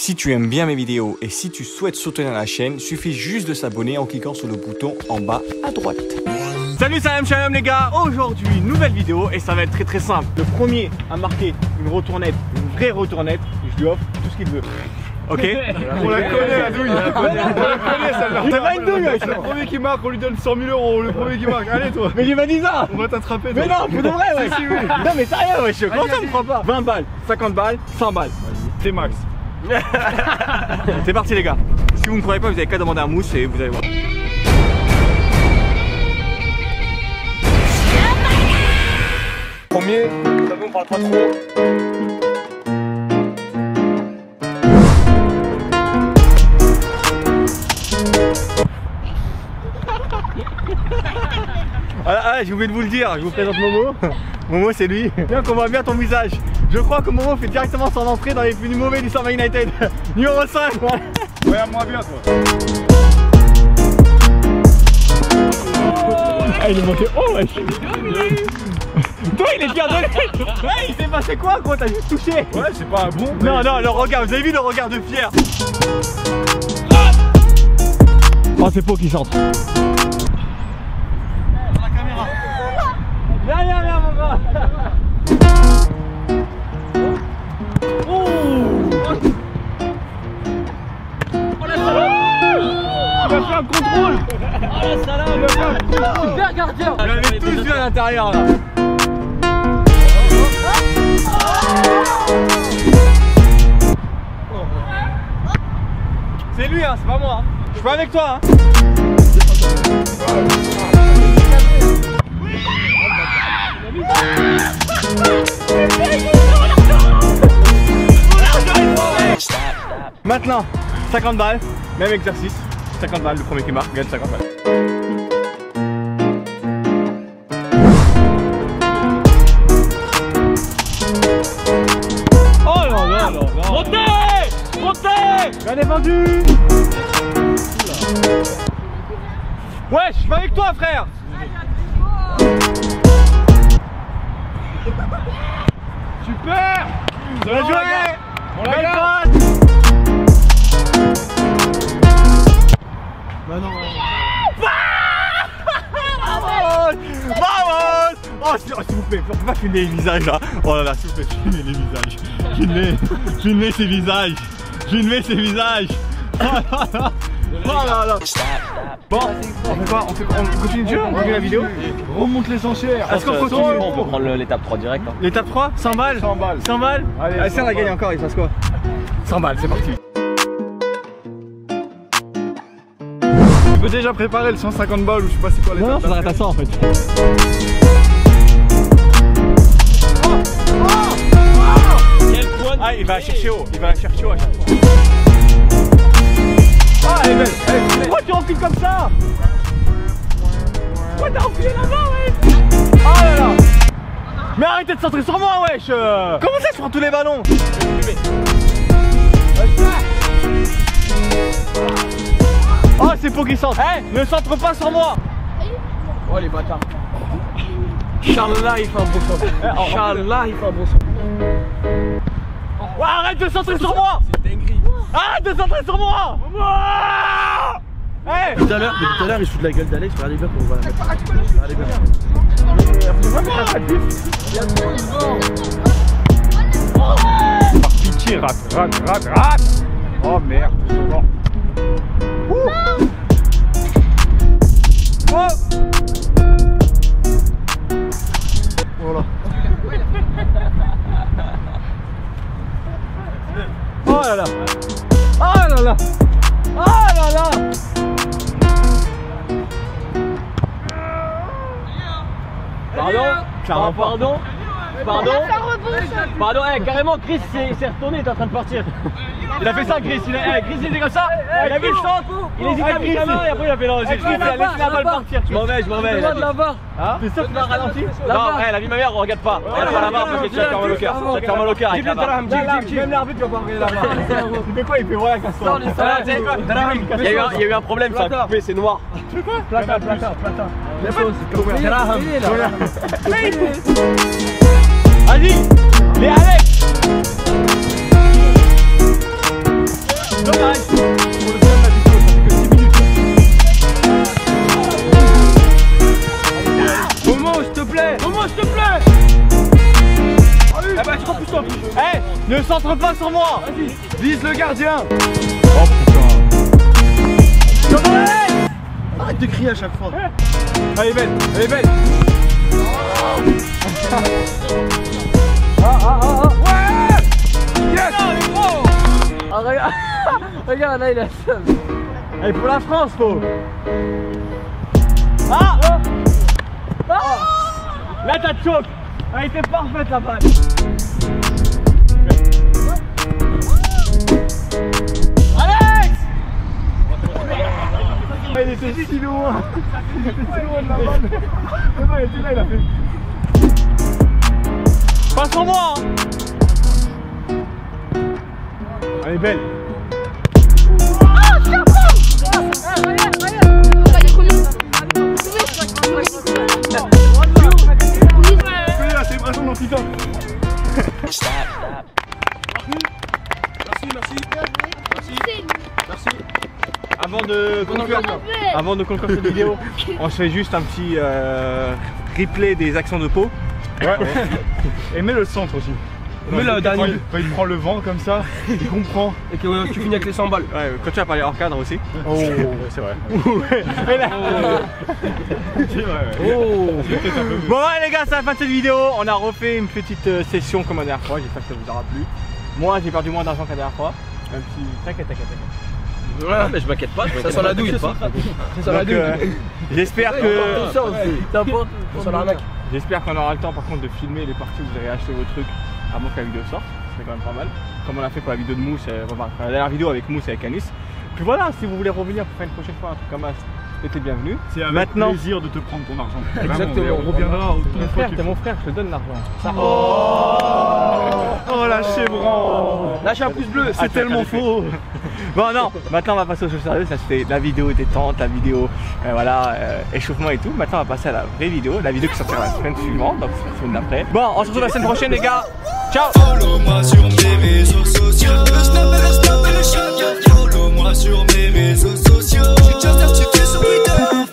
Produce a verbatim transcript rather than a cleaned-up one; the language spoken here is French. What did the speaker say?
Si tu aimes bien mes vidéos et si tu souhaites soutenir la chaîne, il suffit juste de s'abonner en cliquant sur le bouton en bas à droite. Salut, salam, shalom les gars. Aujourd'hui, nouvelle vidéo et ça va être très très simple. Le premier à marquer une retournette, une vraie retournette, je lui offre tout ce qu'il veut. Ok. On la connaît la douille. On la connaît celle-là. C'est pas une douille. Le premier qui marque, on lui donne cent mille euros. Le premier qui marque, allez toi. Mais j'ai pas dit ça. On va t'attraper. Mais non, pour de vrai ouais. Si, oui. Non mais sérieux wesh, comment ça me prend pas? vingt balles, cinquante balles, cent balles. C'est max. C'est parti les gars. Si vous ne croyez pas, vous avez qu'à demander un mousse et vous allez voir. Premier, ça vous, on parle pas trop. Ah, ah, j'ai oublié de vous le dire, je vous présente Momo. Momo c'est lui. Bien qu'on voit bien ton visage. Je crois que Momo fait directement son entrée dans les plus mauvais du Samba United. Numéro cinq. Regarde-moi bien toi. Ah il est manqué. Oh wesh. Toi il est bien donné. Ouais il s'est passé quoi gros, t'as juste touché. Ouais c'est pas un bon. Non non le regard, vous avez vu le regard de fier. Oh c'est Pau qui centre. Viens, viens, viens mon gars. Oh, oh la salade. Il a fait un contrôle. Oh la salade. Il a fait un contrôle. Super gardien. Vous l'avez tous vu à l'intérieur là. C'est lui hein, c'est pas moi hein. Je suis pas avec toi hein. Maintenant, cinquante balles, même exercice, cinquante balles, le premier qui marque gagne cinquante balles. Oh là là là là. Montez, montez. Bien défendu. Ouais, je suis pas avec toi frère. Super. Bien joué. On la garde. Bah non. Vamos. Vamos. Oh s'il vous plaît, on peut pas filmer les visages là. Oh là là, s'il vous plaît, filmez les visages. Filmez, filmez ces visages. Filmez ces visages. Oh là là. Oh là là. Bon, on fait quoi? On fait quoi? On continue le jeu? On continue la vidéo? Remonte les enchères. Est-ce qu'on continue? On peut prendre l'étape trois direct. Hein. L'étape trois? cent balles? cent balles. cent balles? Allez, ah, si on a gagné encore, il se passe quoi? cent balles, c'est parti. Tu peux déjà préparer le cent cinquante balles ou je sais pas c'est quoi les. Non, non, ça s'arrête à cent en fait. Oh oh oh. Quel point de... Ah, il va la chercher haut, il va la chercher haut à chaque fois. Ah, elle est belle, elle est belle. Pourquoi tu enfiles comme ça? Pourquoi t'as enfilé là-bas, wesh? Oh là là. Mais arrêtez de centrer sur moi, wesh. Comment ça, je prends tous les ballons? Oh, c'est Pau qui centre. Hey, ne centre pas sur moi. Oh les bâtards. Inch'Allah il fait un beau son. Inch'Allah il fait un beau son. Ouais, arrête de centrer sur moi. C'est dinguerie. Arrête de centrer sur moi. Hey. Tout à l'heure, depuis tout à l'heure il se fout de la gueule d'Alex. Regardez bien comment on va la mettre. Regardez bien. Par pitié, rate, rate, rate, rate. Oh merde, c'est mort. Oh. Voilà. Oh là là. Oh là là. Oh là là. Pardon. Clairement pas. Pardon. Pardon. Pardon. Eh, carrément Chris s'est retourné, il est en train de partir. Il a fait ça, Chris. Il a, eh, Chris, il était comme ça. Il a vu le centre. Il hésite à mettre la main et après il a fait non, j'ai cru qu'il a laissé la balle partir. Je m'en vais, je m'en vais. de la barre. Hein? C'est sûr que tu l'as ralenti? Non, eh, la vie de ma mère, on regarde pas. Regarde pas la barre parce que tu vas te faire mal au cœur. Tu vas te faire mal au cœur avec la barre. Même l'arbitre va pas regarder la barre. Il fait quoi? Il fait voilà, casse-toi. Il y a eu un problème, ça a coupé, c'est noir. Tu fais quoi? Plata, plata, plata. Vas-y, les Alex. repasse sur moi. Vise le gardien. Oh putain. Arrête de crier à chaque fois. Allez belle, allez belle. Ah ah ah ah. Ouais. Yes. Ah, regarde. Regarde là il a ça. Allez pour la France faut. Ah, ah. Là t'as choc. Elle était parfaite la balle. Alex. Il était si loin. Il était si loin de la balle. Non, il était là, il a fait. Passe sur moi. Elle est belle. C'est une raison d'antidote. Merci, merci. Merci. Merci. Avant de conclure, avant de conclure cette vidéo, on se fait juste un petit euh, replay des actions de Pau. Ouais. Et mets le centre aussi. Mets le dernier. Quand il, quand il prend le vent comme ça, il comprend. Et que euh, tu finis avec les cent balles. Ouais, quand tu vas parler hors cadre aussi. Oh, c'est vrai. Et là... C'est vrai, ouais. Oh. Bon ouais les gars, c'est la fin de cette vidéo. On a refait une petite euh, session comme la dernière fois. J'espère que ça vous aura plu. Moi j'ai perdu moins d'argent que la dernière fois. Même si... T'inquiète, t'inquiète, t'inquiète. Ouais, mais je m'inquiète pas, ça sent la douille. Ça sent la douille. Euh, J'espère que... Ça aussi. T'importe. Ça sent l'arnaque. J'espère qu'on aura le temps par contre de filmer les parties où vous avez acheté vos trucs avant que la vidéo sorte. C'est quand même pas mal. Comme on a fait pour la vidéo de Mousse, euh, enfin, la dernière vidéo avec Mousse et avec Anis. Puis voilà, si vous voulez revenir pour faire une prochaine fois un truc comme ça, t'es bienvenu. C'est avec Maintenant, plaisir de te prendre ton argent. Exactement. On reviendra au mon frère, t'es mon frère, je te donne l'argent. Oh, oh la chevron. Lâche un pouce bleu. C'est tellement faux. Bon non, maintenant on va passer aux choses sérieuses. Ça c'était la vidéo détente, la vidéo euh, voilà euh, échauffement et tout. Maintenant on va passer à la vraie vidéo, la vidéo qui sortira la semaine suivante, donc la semaine d'après. Bon, on se retrouve la semaine prochaine les gars. Ciao. Follow-moi sur mes réseaux sociaux. Le snap et le snap et le chat. Follow-moi sur mes réseaux sociaux. J'ai déjà certifié sur Twitter.